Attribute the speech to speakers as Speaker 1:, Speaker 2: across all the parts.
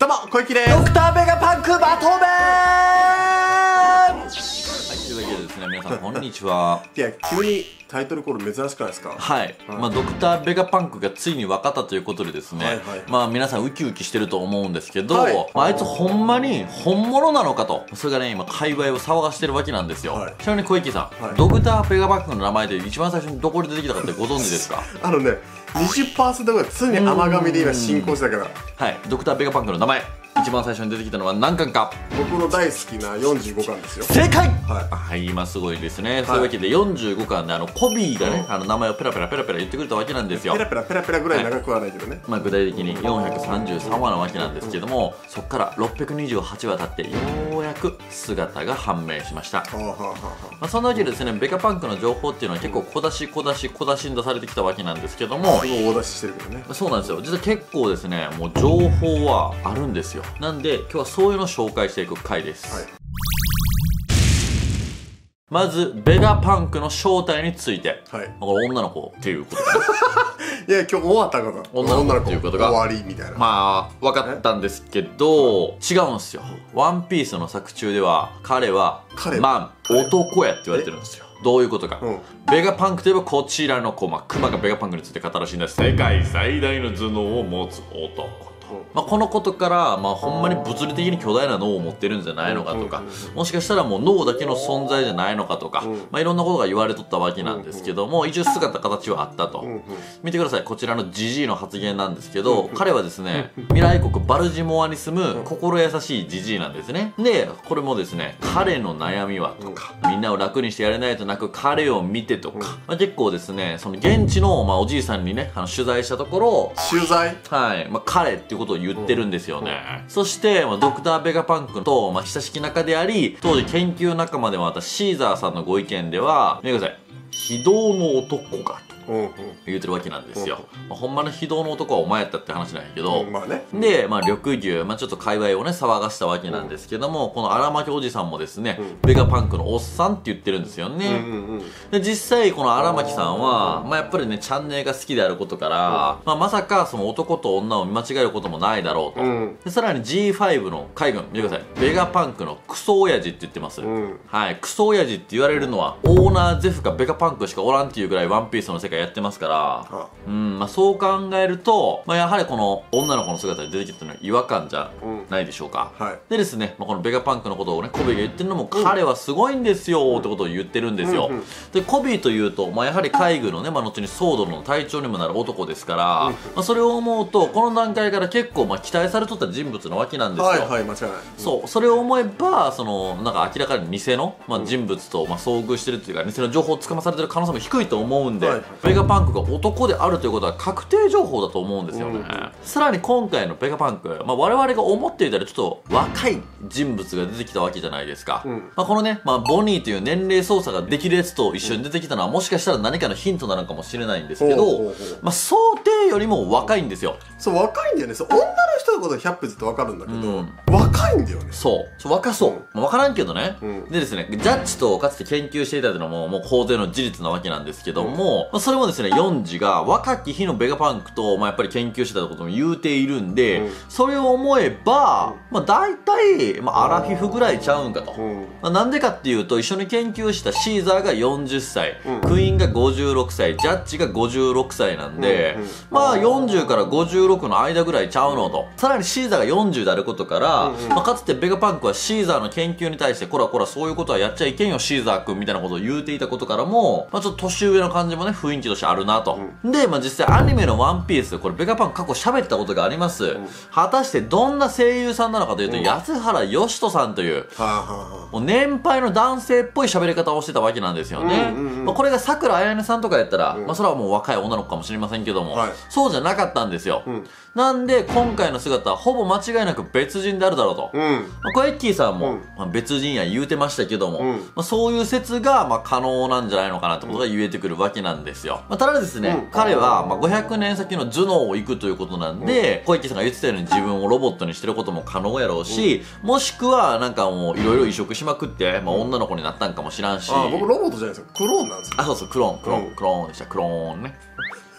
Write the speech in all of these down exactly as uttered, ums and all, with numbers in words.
Speaker 1: どうも小池です。
Speaker 2: ドクターベガパンクまとめ。
Speaker 3: はい、というわけでですね、皆さんこんにちは。
Speaker 1: いや、急にタイトルコール珍しくないですか？
Speaker 3: はい、はい、まあドクターベガパンクがついに分かったということでですね、はいはい、まあ皆さんウキウキしてると思うんですけど、はい、まあ、あいつほんまに本物なのかと、それがね今界隈を騒がしてるわけなんですよ。はい、ちなみに小池さん、はい、ドクターベガパンクの名前で一番最初にどこで出てきたかってご存知ですか？
Speaker 1: あのね、にじゅっパーセント ぐらい常に甘噛みで今進行してたから。
Speaker 3: はい、ドクターベガパンクの名前一番最初に出てきたのは何巻か？
Speaker 1: 僕の大好きなよんじゅうごかんですよ。
Speaker 3: 正解。
Speaker 1: はい、
Speaker 3: はい、今すごいですね。はい、そういうわけでよんじゅうごかんであのコビーがね、うん、あの名前をペラペラペラペラ言ってくれたわけなんですよ。
Speaker 1: ペラペラペラペラぐらい長くはないけどね、はい、
Speaker 3: まあ具体的によんひゃくさんじゅうさんわなわけなんですけども、うん、そこからろっぴゃくにじゅうはちわ経ってようやく姿が判明しました。まあそんなわけでですね、ベガパンクの情報っていうのは結構小出し小出し小出しに出されてきたわけなんですけども、
Speaker 1: すごい大出ししてるけどね。
Speaker 3: そうなんですよ。実は結構ですね、もう情報はあるんですよ。なんで今日はそういうのを紹介していく回です。はい、まずベガパンクの正体について、はい、これ女の子っていうことか
Speaker 1: いや、今日終わったから
Speaker 3: 女の子っていうことが
Speaker 1: 終わりみたいな、
Speaker 3: まあ分かったんですけど、違うんですよ。ワンピースの作中では彼はマン、男やって言われてるんですよ。どういうことか、うん、ベガパンクといえばこちらの子、まあ、クマがベガパンクについて語らしいんだ。世界最大の頭脳を持つ男、まあこのことから、まあ、ほんまに物理的に巨大な脳を持ってるんじゃないのかとか、もしかしたらもう脳だけの存在じゃないのかとか、まあ、いろんなことが言われとったわけなんですけども、一応姿形はあったと。見てください、こちらのジジイの発言なんですけど、彼はですね、未来国バルジモアに住む心優しいジジイなんですね。でこれもですね、彼の悩みはとか、みんなを楽にしてやれないとなく彼を見てとか、まあ、結構ですね、その現地の、まあ、おじいさんにね、あの取材したところ、
Speaker 1: 取材
Speaker 3: はい、まあ、彼っていうことを言ってるんですよね。そして、まあ、ドクターベガパンクと、まあ、親しき仲であり、当時研究仲間でもあったシーザーさんのご意見では、見てください、非道の男がと言うてるわけなんですよ。まあ、ほんまの非道の男はお前やったって話なんやけど、まあね、で、まあ、緑牛、まあ、ちょっと界隈をね騒がしたわけなんですけども、この荒牧おじさんもですね、ベガパンクのおっさんって言ってるんですよね。で実際この荒牧さんは、まあ、やっぱりねチャンネルが好きであることから、まあ、まさかその男と女を見間違えることもないだろうと。でさらに ジーファイブ の海軍見てください、ベガパンクのクソ親父って言ってます。はい、クソ親父って言われるのはオーナーゼフかベガパンクしかおらんっていうぐらいワンピースの世界やってますから、うん、まあ、そう考えると、まあ、やはりこの女の子の姿に出てきたのは違和感じゃないでしょうか。うん、はい、でですね、まあ、このベガパンクのことをねコビーが言ってるのも、うん、彼はすごいんですよってことを言ってるんですよ。うんうん、でコビーというと、まあ、やはり海軍のね、まあ、後にソードの隊長にもなる男ですから、うん、まあ、それを思うとこの段階から結構まあ期待されとった人物なわけなんですよ。
Speaker 1: はいはい、間違いない。うん、
Speaker 3: そう、それを思えばそのなんか明らかに偽の、まあ、人物と、まあ、遭遇してるっていうか、偽の情報をつかまされてる可能性も低いと思うんで、はいはい、ベガパンクが男であるということは確定情報だと思うんですよね。うん、さらに今回のベガパンク、まあ、我々が思っていたらちょっと若い人物が出てきたわけじゃないですか。うん、まあこのね、まあ、ボニーという年齢操作ができるやつと一緒に出てきたのは、もしかしたら何かのヒントなのかもしれないんですけど、まあ、想定よりも若いんですよ。
Speaker 1: そう若いんだよね。そう女の人のことはひゃっぷずって分かるんだけど、うん、若いんだよね。
Speaker 3: そうそう若そう、うん、まあ、分からんけどね。うん、でですね、ジャッジとかつて研究していたというのももう公然の事実なわけなんですけども、うん、まあ、それもですねヨンジが若き日のベガパンクと、まあ、やっぱり研究してたことも言うているんで、うん、それを思えば、まあ、大体、まあ、アラフィフぐらいちゃうんかと。うん、まあ、なんでかっていうと、一緒に研究したシーザーがよんじゅっさい、うん、クイーンがごじゅうろくさい、ジャッジがごじゅうろくさいなんで、うんうん、まあよんじゅうからごじゅうろくの間ぐらいちゃうのと。さらにシーザーがよんじゅうであることから、うんうん、まあ、かつてベガパンクはシーザーの研究に対してこらこらそういうことはやっちゃいけんよシーザー君みたいなことを言うていたことからも、まあ、ちょっと年上の感じもね雰囲気としてあるなと。うん、で、まあ、実際アニメのワンピース、これベガパンク過去喋ったことがあります。うん、果たしてどんな声優さんなのかというと、うん、安原義人さんという、もう年配の男性っぽい喋り方をしてたわけなんですよね。これが桜彩音さんとかやったら、うん、まあそれはもう若い女の子かもしれませんけども、はい、そうじゃなかったんですよ。うん、なんで今回の姿はほぼ間違いなく別人であるだろうと。うん、まあ、これエッキーさんも、うん、まあ、別人や言うてましたけども、うん、まあ、そういう説がまあ可能なんじゃないのかなってことが言えてくるわけなんですよ。まあ、ただですね、うん、彼はまあごひゃくねん先の頭脳を行くということなんで、うん、小池さんが言ってたように自分をロボットにしてることも可能やろうし、うん、もしくはなんかもういろいろ移植しまくって、まあ、女の子になったんかもしらんし。
Speaker 1: あ、僕ロボットじゃないですよ、クローンなんですよ。
Speaker 3: あ、そうそう、クローンクローン、うん、クローンでした。クローンね。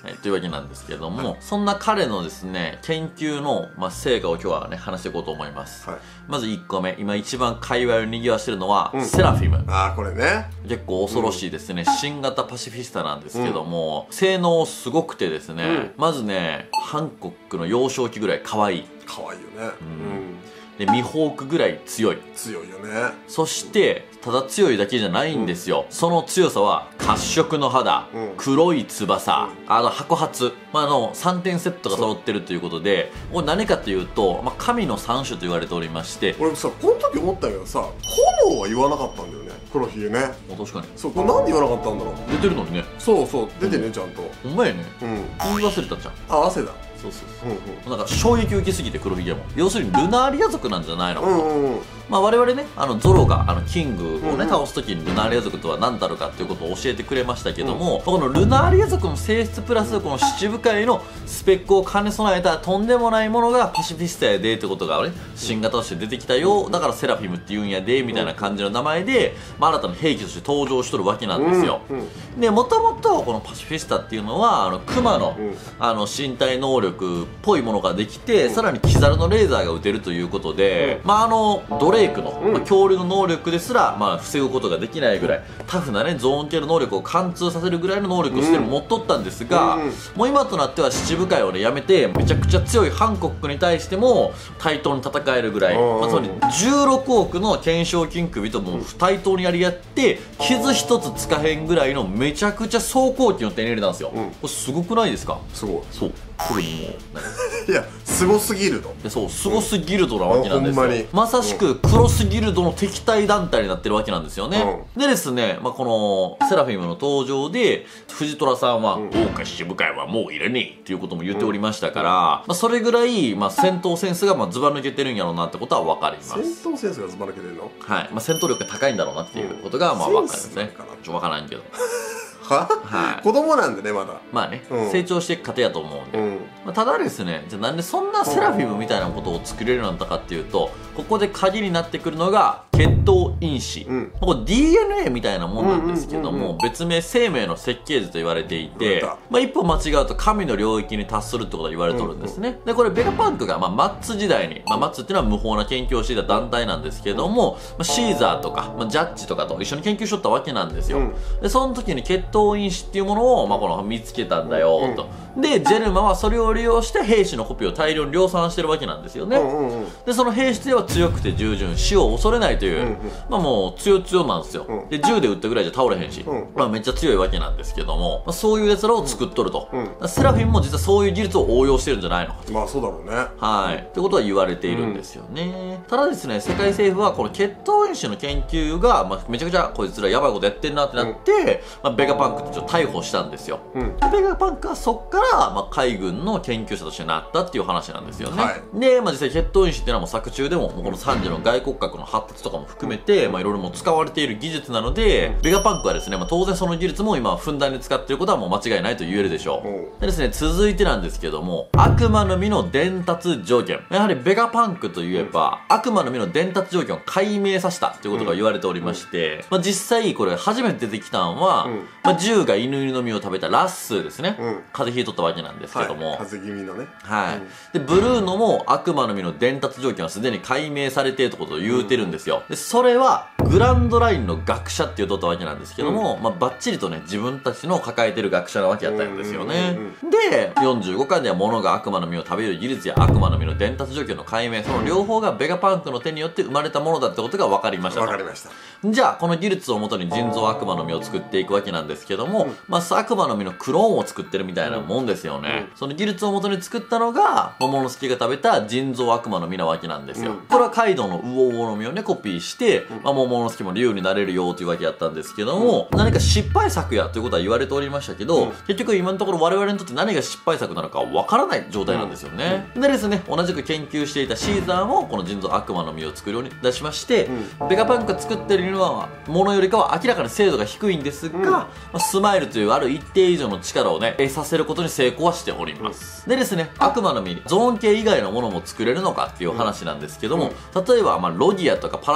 Speaker 3: はい、というわけなんですけども、はい、そんな彼のですね研究の、まあ、成果を今日はね話していこうと思います、はい、まずいっこめ、今一番界隈を賑わしてるのは、うん、セラフィム。
Speaker 1: ああこれね
Speaker 3: 結構恐ろしいですね、うん、新型パシフィスタなんですけども、うん、性能すごくてですね、うん、まずねハンコックの幼少期ぐらい可愛い
Speaker 1: 可愛いよね、うん、
Speaker 3: でミホークぐらい強い
Speaker 1: 強いよね。
Speaker 3: そしてただ強いだけじゃないんですよ、うん、その強さは褐色の肌、うん、黒い翼、うん、あの白髪、まあ、あのさんてんセットが揃ってるということで、これ何かというと、まあ、神の三種と言われておりまして、
Speaker 1: 俺さこの時思ったけどさ炎は言わなかったんだよね、黒ひげね。
Speaker 3: 確かに
Speaker 1: そう、これなんで言わなかったんだろう。
Speaker 3: 出てるのにね。
Speaker 1: そうそう出てね、うん、ちゃんと
Speaker 3: ほんまやね、うん、言い忘れたじゃん。
Speaker 1: あ、汗だ。
Speaker 3: そうそうそう、うんうん、なんか衝撃受けすぎて黒ひげも要するにルナーリア族なんじゃないのかと、うんうんうん、まあ我々ねあのゾロがあのキングをね、うんうん、倒す時にルナーリア族とは何だろうかっていうことを教えてくれましたけども、うん、このルナーリア族の性質プラスこの七部会のスペックを兼ね備えたとんでもないものがパシフィスタやでってことがね新型として出てきたよ、だからセラフィムって言うんやでみたいな感じの名前で、まあ、新たな兵器として登場しとるわけなんですよ、うんうん、でもともとこのパシフィスタっていうのはあのクマの、うん、あの身体能力っぽいものができて、うん、さらにキザルのレーザーが撃てるということで、うん、まああのドレイクの、うん、まあ、恐竜の能力ですら、まあ、防ぐことができないぐらいタフなねゾーン系の能力を貫通させるぐらいの能力をすでに持っとったんですが、うん、もう今となっては七部会をねやめてめちゃくちゃ強いハンコックに対しても対等に戦えるぐらい、うん、まあ、つまりじゅうろくおくの懸賞金首とも対等にやり合って傷一つつかへんぐらいのめちゃくちゃ装甲機を手に入れたんですよ、うん、これすごくないですか。
Speaker 1: すごい。
Speaker 3: そうこれにも
Speaker 1: いやすごすぎると。
Speaker 3: そうすごすぎるとなわけなんですよ、うん、まさしくクロスギルドの敵対団体になってるわけなんですよね、うん、でですね、まあ、このセラフィムの登場で藤虎さんは「大岡七部会はもういらねえ」っていうことも言っておりましたから、うん、まあ、それぐらい、まあ、戦闘センスがまあズバ抜けてるんやろうなってことは分かります。
Speaker 1: 戦闘センスがズバ抜けてるの。
Speaker 3: はい、まあ、戦闘力が高いんだろうなっていうことがまあ分かるんですね。ちょ分からんけど
Speaker 1: は、はい、子供なんでねまだ。
Speaker 3: まあね、うん、成長していく過程やと思うんで、うん、まあ、ただですね、じゃあなんでそんなセラフィムみたいなことを作れるようになったかっていうと、ここで鍵になってくるのが血統因子、うん、これ ディーエヌエー みたいなもんなんですけども、別名生命の設計図と言われていて、まあ、一歩間違うと神の領域に達するってことが言われてるんですね、うんうん、でこれベガパンクが、まあ、マッツ時代に、まあ、マッツっていうのは無法な研究をしていた団体なんですけども、まあ、シーザーとか、まあ、ジャッジとかと一緒に研究しとったわけなんですよ、うん、でその時に血統因子っていうものを、まあ、この見つけたんだよと、うん、でジェルマはそれを利用して兵士のコピーを大量に量産してるわけなんですよね、うんうんうん、でその兵士では強くて従順、死を恐れないという、うんうん、まあもう強強なんですよ、うん、で銃で撃ったぐらいじゃ倒れへんし、うん、まあ、めっちゃ強いわけなんですけども、まあ、そういうやつらを作っとると、うん、セラフィムも実はそういう技術を応用してるんじゃないのかと。
Speaker 1: まあそうだろうね。
Speaker 3: はい、ってことは言われているんですよね、うん、ただですね、世界政府はこの血統因子の研究が、まあ、めちゃくちゃこいつらやばいことやってんなってなって、うん、まあ、ベガパンクってちょっと逮捕したんですよ、うん、ベガパンクはそっから、まあ、海軍の研究者としてなったっていう話なんですよね、はい、で、まあ、実際血統因子っていうのはもう作中でももうこのさんじの外骨格の発達とかも含めて、まあ、いろいろもう使われている技術なので、ベガパンクはですね、まあ、当然その技術も今ふんだんに使っていることはもう間違いないと言えるでしょう。でですね、続いてなんですけども、悪魔の実の伝達条件、やはりベガパンクといえば、うん、悪魔の実の伝達条件を解明させたということが言われておりまして、うん、まあ、実際これ初めて出てきたのは、うん、まあ、銃が犬の実を食べたラッスーですね、うん、風邪ひいとったわけなんですけども、
Speaker 1: はい、風邪気味のね、
Speaker 3: はい、うん、でブルーノも悪魔の実の伝達条件はすでに解明されているということを言うてるんですよ、うん、でそれはグランドラインの学者って言うとったわけなんですけども、うん、まあ、バッチリとね自分たちの抱えてる学者なわけやったんですよね。でよんじゅうごかんでは物が悪魔の実を食べる技術や悪魔の実の伝達条件の解明、その両方がベガパンクの手によって生まれたものだってことが分かりましたと。
Speaker 1: 分かりました。
Speaker 3: じゃあこの技術をもとに人造悪魔の実を作っていくわけなんですけども、うん、まあ、悪魔の実のクローンを作ってるみたいなもんですよね、うん、その技術をもとに作ったのが桃之助が食べた人造悪魔の実なわけなんですよ、うん、これはカイドウのウオウオの実をねコピーして、うん、まあ、桃之助も竜になれるよというわけやったんですけども、うん、何か失敗作やということは言われておりましたけど、うん、結局今のところ我々にとって何が失敗作なのかわからない状態なんですよね、うん、でですね、同じく研究していたシーザーもこの人造悪魔の実を作るように出しまして、うん、ベガパンクが作ってるのはものよりかは明らかに精度が低いんですが、うん、まあ、スマイルというある一定以上の力をね得させることに成功はしております、うん、でですね、悪魔の実ゾーン系以外のものも作れるのかっていう話なんですけども、うん、例えばまあロギアとかパラ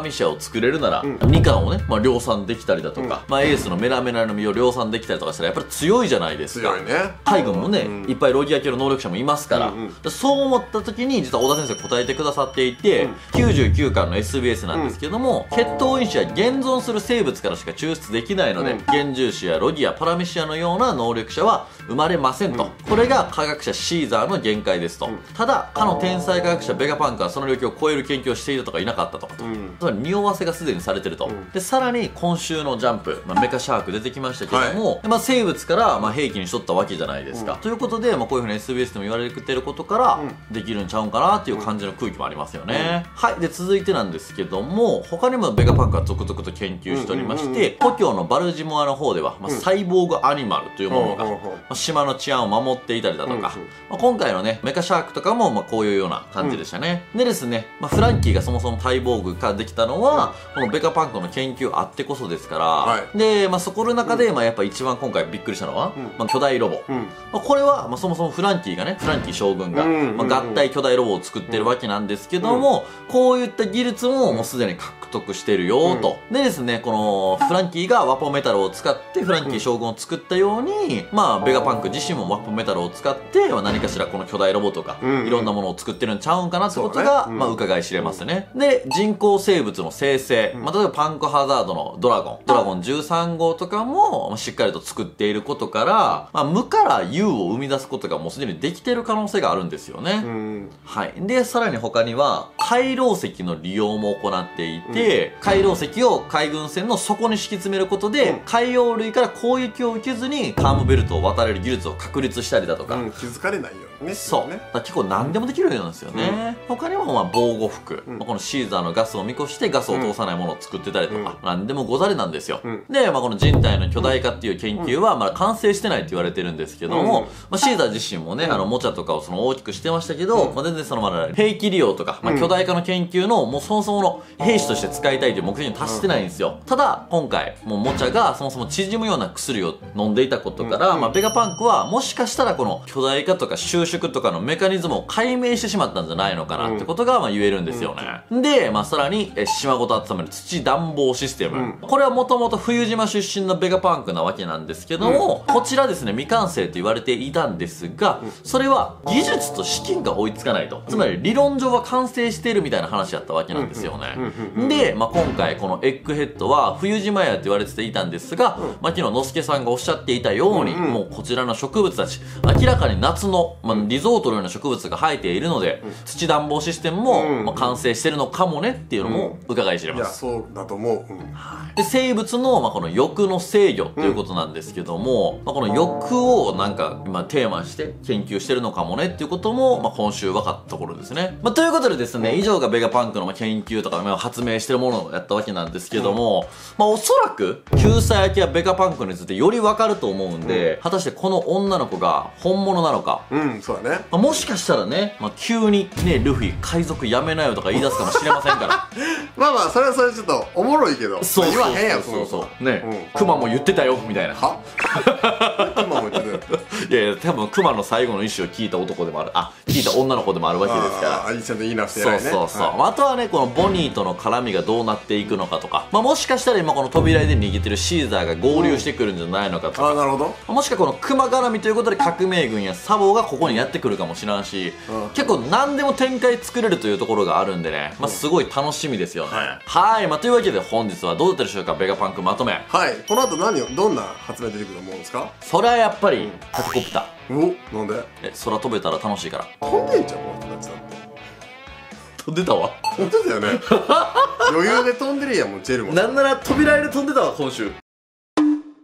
Speaker 3: ラミシアを作れるなら、うん、にかんをね、まあ、量産できたりだとか、うん、まあ、エースのメラメラの実を量産できたりとかしたらやっぱり強いじゃないですか。
Speaker 1: 強いね。
Speaker 3: 海軍もね、うん、いっぱいロギア系の能力者もいますから、うんうん、そう思った時に実は小田先生答えてくださっていて、うん、きゅうじゅうきゅうかんの エスビーエス なんですけども、うん、血統因子は現存する生物からしか抽出できないので、うん、幻獣種やロギアパラミシアのような能力者は生まれませんと、うん、これが科学者シーザーの限界ですと、うん、ただかの天才科学者ベガパンクはその領域を超える研究をしているとかいなかったとかと、うん、つまり匂わせがすでにされてると、うん、でさらに今週のジャンプ、まあ、メカシャーク出てきましたけども、はい、まあ、生物からまあ兵器にしとったわけじゃないですか、うん、ということで、まあ、こういうふうに エスビーエス でも言われてることからできるんちゃうんかなっていう感じの空気もありますよね、うん、はい。で続いてなんですけども、他にもベガパンクは続々と研究しておりまして、故郷のバルジモアの方では、まあ、サイボーグアニマルというものが、まあ、島の治安を守っていたりだとか、まあ、今回のねメカシャークとかもまあこういうような感じでしたね、うん、でですね、まあ、フランキーがそもそもサイボーグができたのは、うん、このベガパンクの研究あってこそですから、はい、で、まあ、そこの中で、まあ、やっぱ一番今回びっくりしたのは、うん、まあ、巨大ロボ、うん、まあ、これは、まあ、そもそもフランキーがねフランキー将軍が、まあ、合体巨大ロボを作ってるわけなんですけども、うん、こういった技術ももうすでに獲得してるよと、うん、でですね、このフランキーがワポメタルを使ってフランキー将軍を作ったように、まあ、ベガパンク自身もワポメタルを使って、まあ、何かしらこの巨大ロボとか、うん、いろんなものを作ってるんちゃうんかなってことが、ね、うん、まあ、伺い知れますね、うん、で人工生物の生成、うん、まあ、例えばパンクハザードのドラゴンドラゴンじゅうさんごうとかも、まあ、しっかりと作っていることから、まあ、無から有を生み出すことがもうすでにできてる可能性があるんですよね、うん、はい。でさらに他には海楼石の利用も行っていて、うん、海楼石を海軍船の底に敷き詰めることで、うん、海洋類から攻撃を受けずにカームベルトを渡れる技術を確立したりだとか、うん、
Speaker 1: 気づかれないようにね。
Speaker 3: そう、ね、だ結構何でもできるようなんですよね、うん、他にもまあ防護服、うん、まあ、このシーザーのガスを見越してガスを通さないものを作ってたりとか、うん、何でもござれなんですよ、うん、で、まあ、この人体の巨大化っていう研究はまだ完成してないって言われてるんですけども、うん、まあ、シーザー自身もね、うん、あのもちゃとかをその大きくしてましたけど、うん、まあ、全然そのまだ兵器利用とか、まあ、巨大化の研究のもうそもそもの兵士として使いたいという目的に達してないんですよ、うん、ただ今回もうもちゃがそもそも縮むような薬を飲んでいたことから、うん、まあ、ベガパンクはもしかしたらこの巨大化とか収縮とかのメカニズムを解明してしまったんじゃないのかなってことがまあ言えるんですよね、うん、で、まあ、さらにえ島ごと温める土暖房システム、うん、これはもともと冬島出身のベガパンクなわけなんですけども、うん、こちらですね未完成と言われていたんですが、それは技術と資金が追いつかないと、つまり理論上は完成しているみたいな話だったわけなんですよね。で、まあ、今回このエッグヘッドは冬島やって言われていたんですが、まあ、昨日のすけさんがおっしゃっていたように、もうこちらの植物たち明らかに夏の、まあ、リゾートのような植物が生えているので、土暖房システムも、まあ、完成してるのかもねっていうのも伺い知れます。
Speaker 1: いやそうだと思う、うん、
Speaker 3: で生物の、まあ、この欲の制御ということなんですけども、まあ、この欲をなんか今テーマにして研究してるのかもねっていうことも、まあ、今週分かったところですね、まあ、ということでですね、以上がベガパンクのまあ研究とか、まあ、発明してるものをやったわけなんですけども、まあ、おそらく救済焼きやベガパンクについてより分かると思うんで、うん、果たしてこの女の子が本物なのか、
Speaker 1: うん、そうだね、
Speaker 3: まあ、もしかしたらね、まあ、急にねルフィ海賊やめなよとか言い出すかもしれませんから
Speaker 1: まあまあそれはそれちょっとおもろいけど、
Speaker 3: そうそうそう
Speaker 1: 言わへんやん、
Speaker 3: そうそうね、クマも言ってたよみたいな。
Speaker 1: はクマも言ってたよ
Speaker 3: いやいや多分クマの最後の意思を聞いた男でもある、あ聞いた女の子でもあるわけですから、
Speaker 1: あちゃんと言い直して偉いね。
Speaker 3: そうそうそう、
Speaker 1: はい、
Speaker 3: あとはねこのボニーとの絡みがどうなっていくのかとか、まあ、もしかしたら今この扉で逃げてるシーザーが合流してくるんじゃないのかとか、
Speaker 1: うん、あなるほど、
Speaker 3: もしくはこのクマ絡みということで革命軍やサボがここにやってくるかもしれんし、うん、結構何でも展開作れるというところがあるんでね、まあ、すごい楽しみですよね、はい、はい、まあ、というわけで本日はどうだったでしょうか、ベガパンクまとめ。
Speaker 1: はい、この後何をどんな発明出てくると思うんですか。
Speaker 3: それはやっぱりタケコプタ
Speaker 1: ー。お、なんで？
Speaker 3: え、空飛べたら楽しいから。
Speaker 1: 飛んでんじゃんこの人たちだって。
Speaker 3: 飛んでたわ。
Speaker 1: 飛んでたよね余裕で飛んでるやん、もうジェルも。
Speaker 3: なんなら扉絵で飛んでたわ今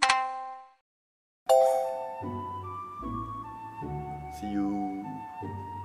Speaker 3: 週。See you